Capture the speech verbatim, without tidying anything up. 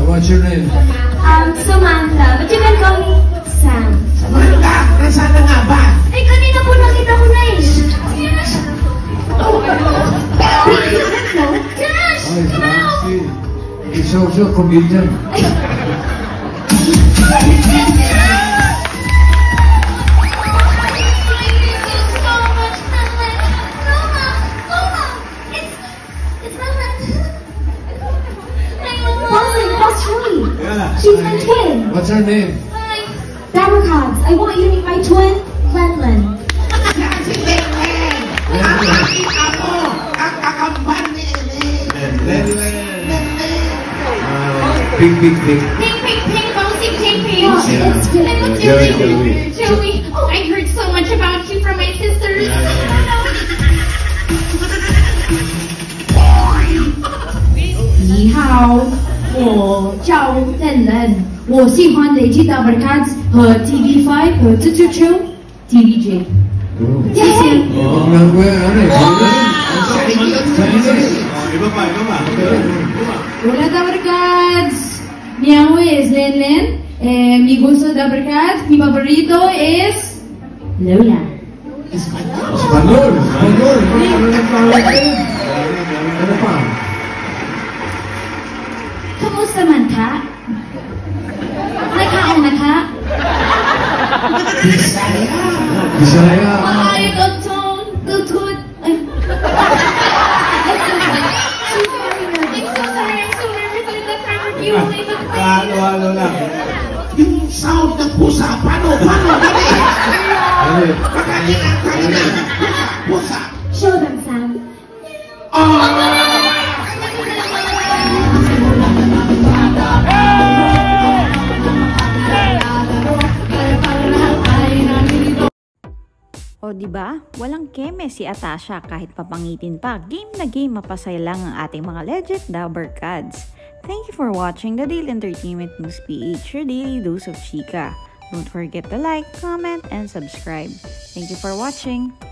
what's your name? Um, Samantha, but you can call me Sam. Samantha, nasaan na nga ba? Ay, kanina po nakita ko na eh. Josh! Ay, Come out! Francie. He's also a comedian. Yeah. She's my twin. What's her name? Hi. Dabber Cards. I want you to meet my twin, Lenlen. Si Lenlen! Nakakit ako! Ang kakamban ni Ellen! Lenlen. Big, big, big. Ping, ping, ping, bouncing, ping, ping. Oh, yeah. It's good. I'm Joey, Joey. Joey. Joey. Oh, I heard so much about you from my sisters. Yeah, yeah. 你好，我叫邓仁，我喜欢累积 Dabber Cards 和 T V five 和这这这 T V J。谢谢。 Oh, ang kuya, ano eh. Iba pa, iba pa. Hola Dabber Cards, mi amo es Lenlen, eh, mi gusto Dabber Cards, mi favorito es Lola. Espanol. Espanol. Ano nagtawag kayo? Ano pa? Kamusta man ka? Nakaon na ka? Bisaya! Bisaya. Ay, good tone, good good. Ay. I'm so sorry. I'm so nervous with the camera view. Halo, halo lang. Yung sound ng pusa, paano, paano, dali! Magaling ang kanina! Pusa! Show them, Sam. O diba, walang keme si Atasha kahit papangitin pa. Game na game, mapasaya lang ang ating mga legit Dabber Cards. Thank you for watching the Daily Entertainment News P H, your daily dose of chika. Don't forget to like, comment, and subscribe. Thank you for watching.